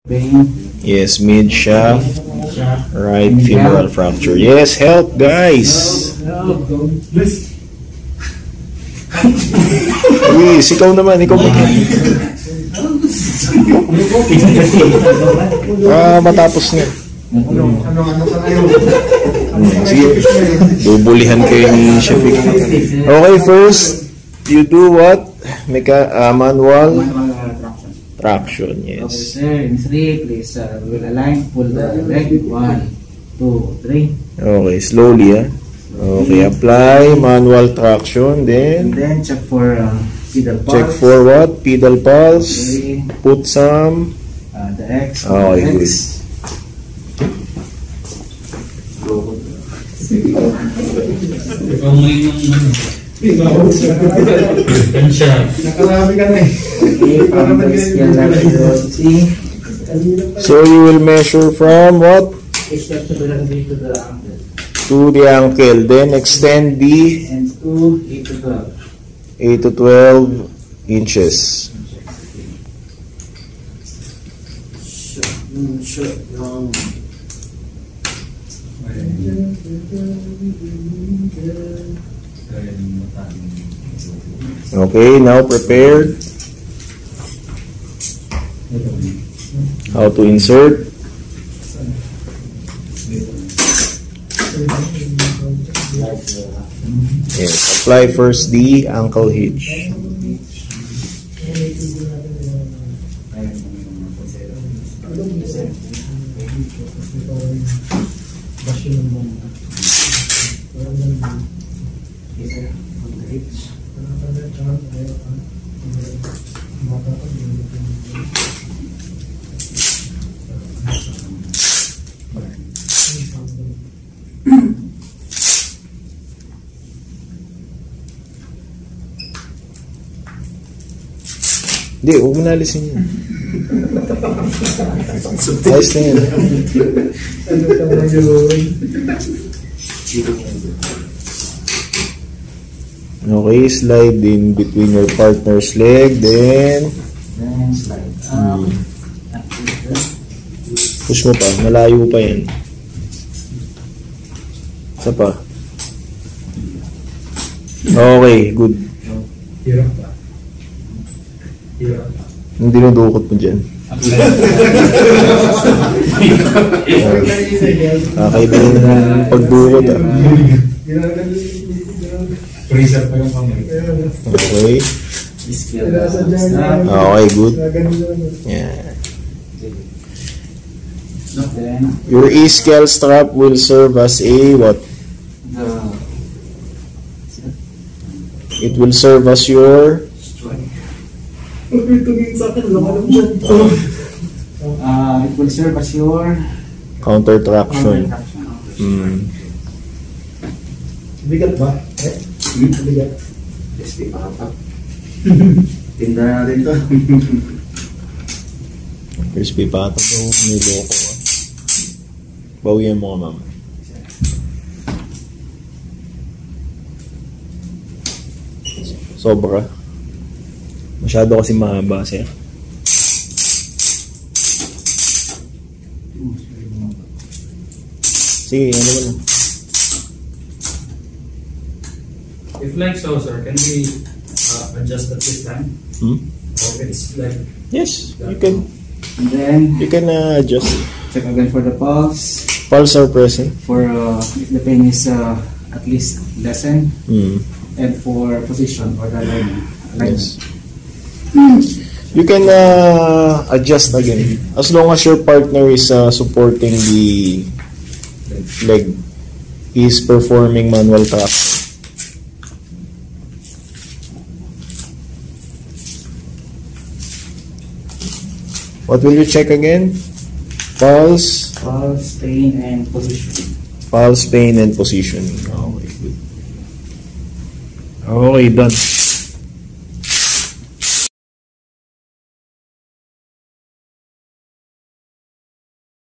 Yes, mid shaft, right femoral fracture. Yes, help guys. Luis, ikaw naman, ikaw naman. Matapos nga. Sige, bubulihan kayo ni Shafiq. Okay, first, you do what? Manual traction, yes. In 3, please, we'll align, pull the leg. 1, 2, 3. Okay, slowly, Okay, apply manual traction, And then check for pedal pulse. check for what? Pedal pulse. Put some. The X. Okay, good. So you will measure from what? To the ankle. Then extend the 8 to 12 inches. Okay, now prepared. How to insert? Yes, apply first the ankle hitch. Hindi, huwag mo nalisin yun. Ayos na yun. Okay, slide in between your partner's leg, then slide up. Push mo pa, malayo pa yan. Isa pa. Okay, good. Hindi dinudukot mo dyan. Kakaiba yung pagdukot Okay. Okay, good. Yeah. Your E-scale strap will serve as a what? It will serve as your it will serve as your counter traction. Bigat ba? Bigat. Crispy pata. Tinda natin ito. Crispy pata daw. Niloko ka. Bawian mo ka, ma'am. Sobra. Masyado kasi mahaba, sir. Sige, ano mo lang. If like so, sir, can we adjust at this time? Or it's like... Yes, you can. And then you can adjust. Check again for the pulse. Pulse are present. For if the pain is at least lessen. And for position or the alignment. Yes. You can adjust again as long as your partner is supporting the leg. He is performing manual traction. What will you check again? Pulse, pain, and positioning. Pulse, pain, and positioning. Okay, good. Okay, done.